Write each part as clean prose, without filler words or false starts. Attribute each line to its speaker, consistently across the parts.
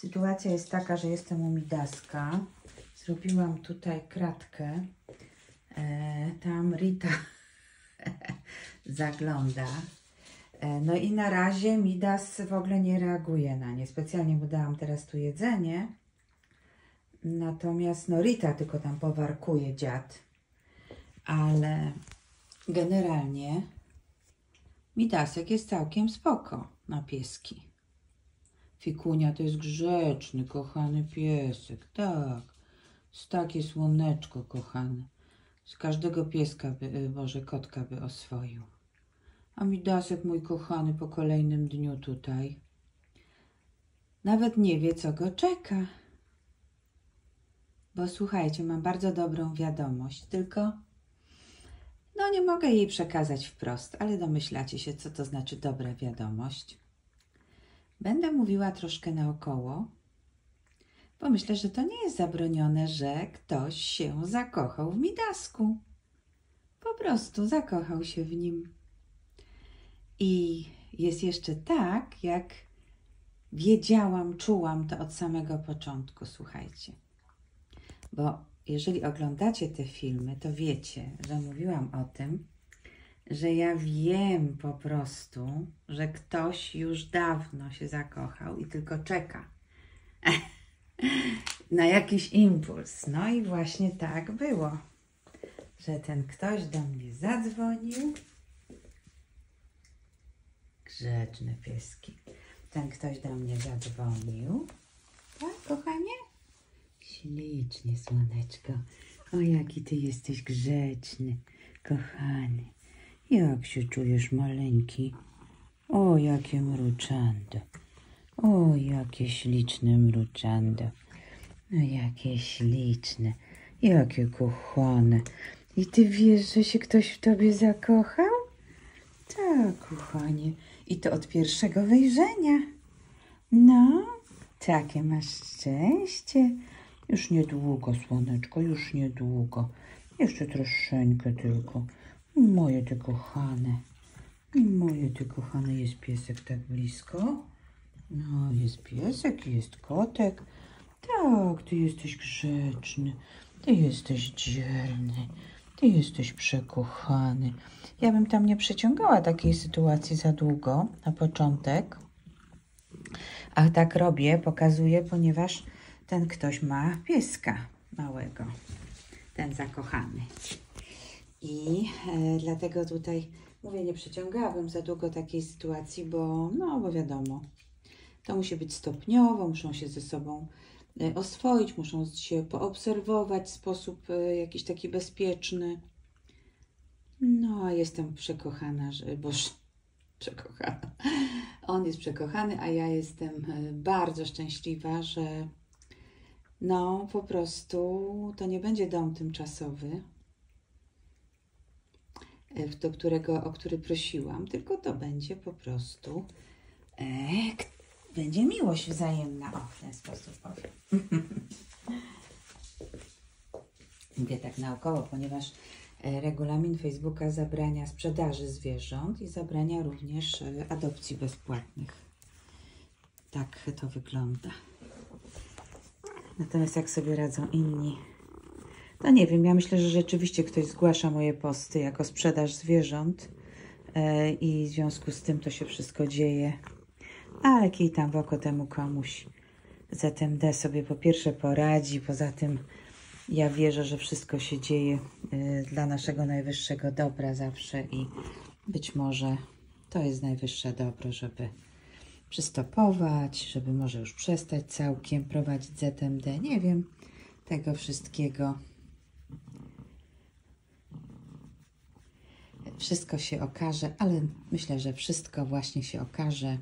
Speaker 1: Sytuacja jest taka, że jestem u Midaska. Zrobiłam tutaj kratkę. Tam Rita zagląda. No i na razie Midas w ogóle nie reaguje na nie. Specjalnie mu dałam teraz tu jedzenie. Natomiast no Rita tylko tam powarkuje, dziad. Ale generalnie Midasek jest całkiem spoko na pieski. Fikunia to jest grzeczny, kochany piesek, tak. Jest takie słoneczko, kochane. Z każdego pieska by, Boże, kotka by oswoił. A Midasek, mój kochany, po kolejnym dniu tutaj nawet nie wie, co go czeka. Bo słuchajcie, mam bardzo dobrą wiadomość, tylko no nie mogę jej przekazać wprost, ale domyślacie się, co to znaczy dobra wiadomość. Będę mówiła troszkę naokoło, bo myślę, że to nie jest zabronione, że ktoś się zakochał w Midasku. Po prostu zakochał się w nim. I jest jeszcze tak, jak wiedziałam, czułam to od samego początku, słuchajcie. Bo jeżeli oglądacie te filmy, to wiecie, że mówiłam o tym, że ja wiem po prostu, że ktoś już dawno się zakochał i tylko czeka na jakiś impuls. No i właśnie tak było, że ten ktoś do mnie zadzwonił. Grzeczne pieski. Ten ktoś do mnie zadzwonił. Tak, kochanie? Ślicznie, słoneczko. O, jaki ty jesteś grzeczny, kochany. Jak się czujesz, maleńki? O, jakie mruczando. O, jakie śliczne mruczando. No, jakie śliczne. Jakie kochane. I ty wiesz, że się ktoś w tobie zakochał? Tak, kochanie. I to od pierwszego wejrzenia. No, takie masz szczęście. Już niedługo, słoneczko, już niedługo. Jeszcze troszeczkę tylko. Moje ty kochane. Moje ty kochane, jest piesek tak blisko. No, jest piesek, jest kotek. Tak, ty jesteś grzeczny. Ty jesteś dzielny. Ty jesteś przekochany. Ja bym tam nie przeciągała takiej sytuacji za długo na początek. A tak robię, pokazuję, ponieważ ten ktoś ma pieska małego. Ten zakochany. I dlatego tutaj mówię, nie przeciągałabym za długo takiej sytuacji, bo wiadomo, to musi być stopniowo, muszą się ze sobą oswoić, muszą się poobserwować w sposób jakiś taki bezpieczny. No, a jestem przekochana, przekochana. On jest przekochany, a ja jestem bardzo szczęśliwa, że no, po prostu to nie będzie dom tymczasowy, o który prosiłam, tylko to będzie po prostu będzie miłość wzajemna. O, w ten sposób powiem. Mówię tak naokoło, ponieważ regulamin Facebooka zabrania sprzedaży zwierząt i zabrania również adopcji bezpłatnych. Tak to wygląda. Natomiast jak sobie radzą inni, no nie wiem, ja myślę, że rzeczywiście ktoś zgłasza moje posty jako sprzedaż zwierząt i w związku z tym to się wszystko dzieje. Ale kij tam w oko temu komuś. ZMD sobie po pierwsze poradzi, poza tym ja wierzę, że wszystko się dzieje dla naszego najwyższego dobra zawsze i być może to jest najwyższe dobro, żeby przystopować, żeby może już przestać całkiem prowadzić ZMD. Nie wiem tego wszystkiego. Wszystko się okaże, ale myślę, że wszystko właśnie się okaże,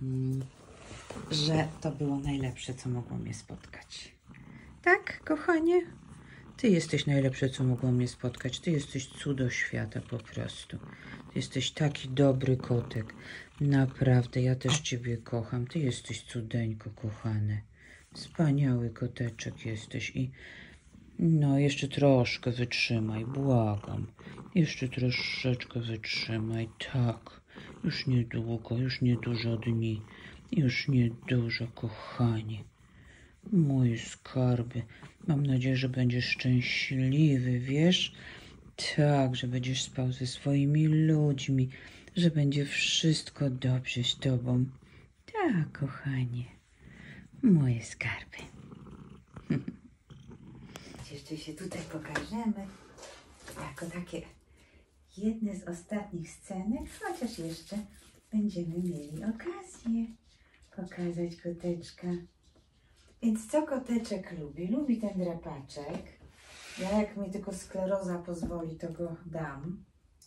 Speaker 1: że to było najlepsze, co mogło mnie spotkać. Tak, kochanie? Ty jesteś najlepsze, co mogło mnie spotkać. Ty jesteś cudo świata po prostu. Ty jesteś taki dobry kotek. Naprawdę, ja też ciebie kocham. Ty jesteś cudeńko, kochane. Wspaniały koteczek jesteś i no, jeszcze troszkę wytrzymaj, błagam. Jeszcze troszeczkę wytrzymaj, tak. Już niedługo, już niedużo dni. Już niedużo, kochanie. Mój skarbie, mam nadzieję, że będziesz szczęśliwy, wiesz? Tak, że będziesz spał ze swoimi ludźmi, że będzie wszystko dobrze z tobą. Tak, kochanie, moje skarby. Jeszcze się tutaj pokażemy jako takie jedne z ostatnich scenek, chociaż jeszcze będziemy mieli okazję pokazać koteczka. Więc co koteczek lubi? Lubi ten drapaczek. Ja, jak mi tylko skleroza pozwoli, to go dam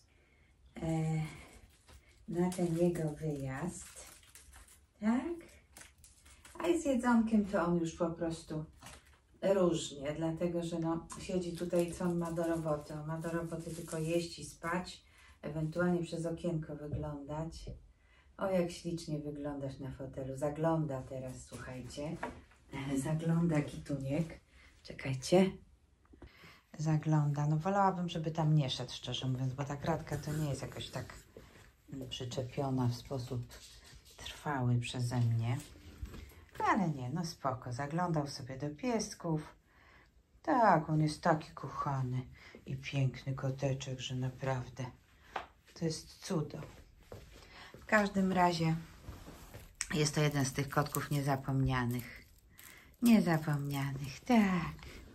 Speaker 1: na ten jego wyjazd. Tak? A z jedzonkiem to on już po prostu różnie, dlatego że no, siedzi tutaj, co on ma do roboty. On ma do roboty tylko jeść i spać, ewentualnie przez okienko wyglądać. O, jak ślicznie wyglądasz na fotelu. Zagląda teraz, słuchajcie. Zagląda kituniek. Czekajcie. Zagląda. No wolałabym, żeby tam nie szedł, szczerze mówiąc, bo ta kratka to nie jest jakoś tak przyczepiona w sposób trwały przeze mnie. Ale nie, no spoko. Zaglądał sobie do piesków. Tak, on jest taki kochany i piękny koteczek, że naprawdę to jest cudo. W każdym razie jest to jeden z tych kotków niezapomnianych. Niezapomnianych, tak.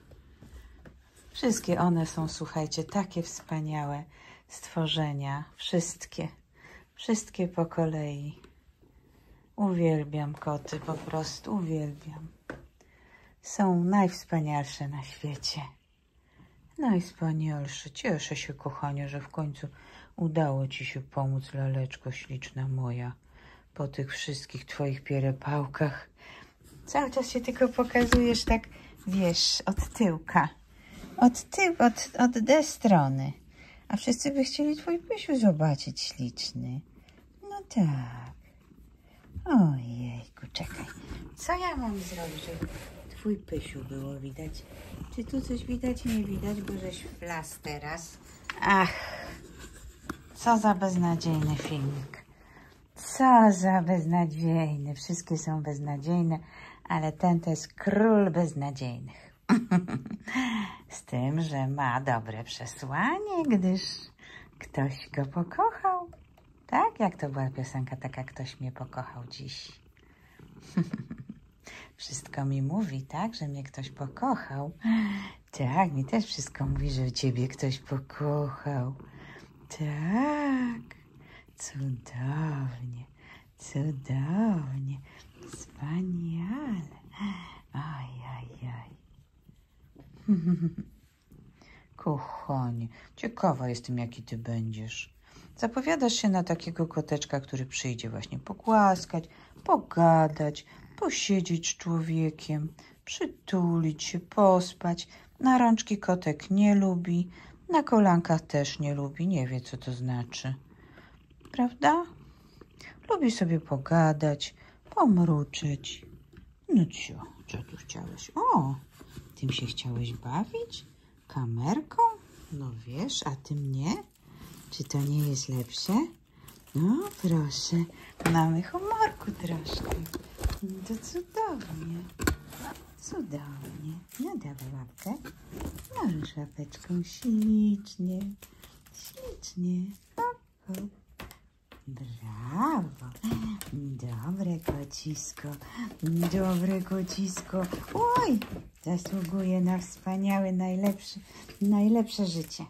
Speaker 1: Wszystkie one są, słuchajcie, takie wspaniałe stworzenia. Wszystkie. Wszystkie po kolei. Uwielbiam koty, po prostu uwielbiam. Są najwspanialsze na świecie. Najwspanialsze. Cieszę się, kochanie, że w końcu udało ci się pomóc, laleczko śliczna moja, po tych wszystkich twoich pierepałkach. Cały czas się tylko pokazujesz tak, wiesz, od tyłka. Od D strony. A wszyscy by chcieli twój pysiu zobaczyć śliczny. No tak. Ojejku, czekaj. Co ja mam zrobić, żeby twój pysiu było widać? Czy tu coś widać? Nie widać, bo żeś wlazł teraz. Ach, co za beznadziejny filmik. Co za beznadziejny. Wszystkie są beznadziejne, ale ten to jest król beznadziejnych. Z tym, że ma dobre przesłanie, gdyż ktoś go pokochał. Tak? Jak to była piosenka taka, ktoś mnie pokochał dziś. Wszystko mi mówi, tak? Że mnie ktoś pokochał. Tak, mi też wszystko mówi, że ciebie ktoś pokochał. Tak. Cudownie. Cudownie. Wspaniale. Ajajaj. Kochanie, ciekawa jestem, jaki ty będziesz. Zapowiadasz się na takiego koteczka, który przyjdzie właśnie pogłaskać, pogadać, posiedzieć z człowiekiem, przytulić się, pospać. Na rączki kotek nie lubi, na kolankach też nie lubi, nie wie, co to znaczy. Prawda? Lubi sobie pogadać, pomruczeć. No co tu chciałeś? O, tym się chciałeś bawić? Kamerką? No wiesz, a ty mnie? Czy to nie jest lepsze? No proszę, mamy humorku troszkę. No to cudownie. Cudownie. No dawaj łapkę. Możesz łapeczką. Ślicznie. Ślicznie. Hop, hop. Brawo. Dobre kocisko. Dobre kocisko. Oj, zasługuje na wspaniałe, najlepsze życie.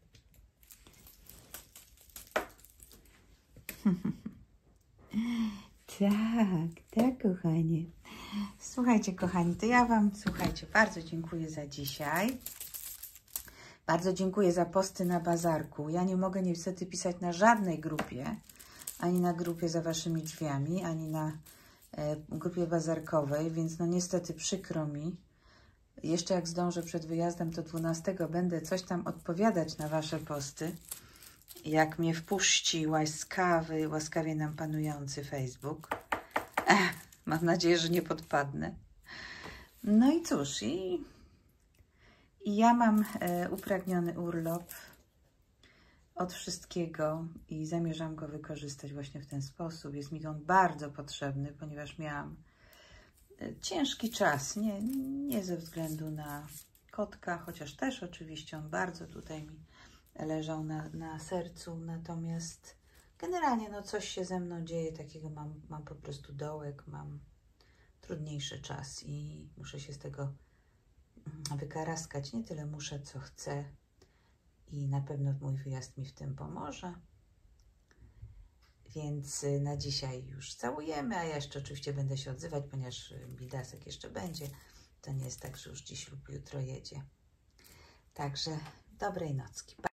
Speaker 1: Tak, kochanie. Słuchajcie, kochani, to ja wam, bardzo dziękuję za dzisiaj. Bardzo dziękuję za posty na bazarku. Ja nie mogę niestety pisać na żadnej grupie, ani na grupie za waszymi drzwiami, ani na grupie bazarkowej, więc no niestety przykro mi. Jeszcze jak zdążę przed wyjazdem, to 12 będę coś tam odpowiadać na wasze posty. Jak mnie wpuści łaskawie nam panujący Facebook. Mam nadzieję, że nie podpadnę. No i cóż, i ja mam upragniony urlop od wszystkiego i zamierzam go wykorzystać właśnie w ten sposób. Jest mi on bardzo potrzebny, ponieważ miałam ciężki czas, nie ze względu na kotka, chociaż też oczywiście on bardzo tutaj mi leżał na sercu, natomiast generalnie no coś się ze mną dzieje takiego, mam po prostu dołek, mam trudniejszy czas i muszę się z tego wykaraskać. Nie tyle muszę, co chcę i na pewno mój wyjazd mi w tym pomoże. Więc na dzisiaj już całujemy, a ja jeszcze oczywiście będę się odzywać, ponieważ Bidasek jeszcze będzie. To nie jest tak, że już dziś lub jutro jedzie. Także dobrej nocki.